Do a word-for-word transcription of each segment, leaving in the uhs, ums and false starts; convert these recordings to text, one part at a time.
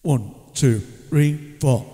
One, two, three, four.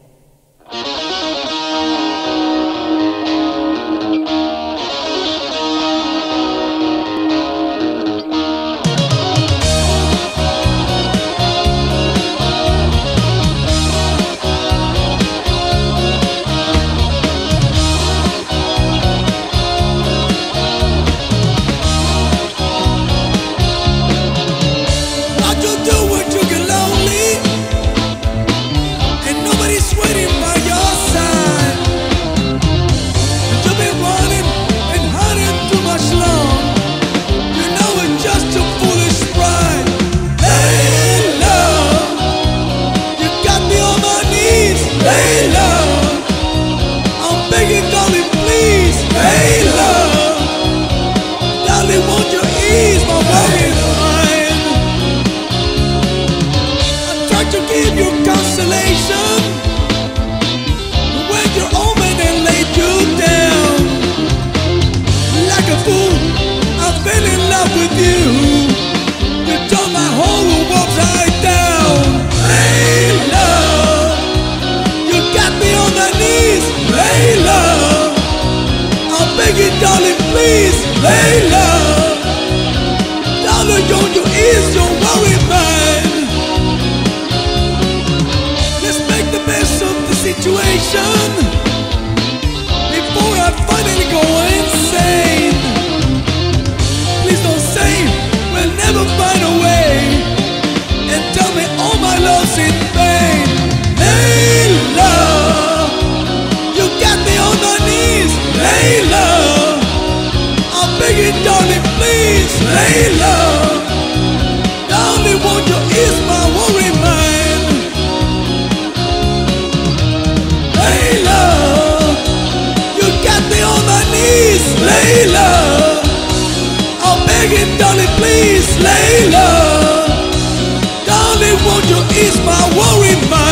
Darling, please, lay low. Darling, don't you ease your worry mind. Let's make the best of the situation before I finally go insane. Please don't say we'll never find a way and tell me all my love's in vain. Lay low. You got me on my knees. Lay low. Darling, please lay low. Darling, won't you ease my worry mind? Lay low. You got me on my knees. Lay low. I'm begging, darling, please lay low. Darling, won't you ease my worry mind?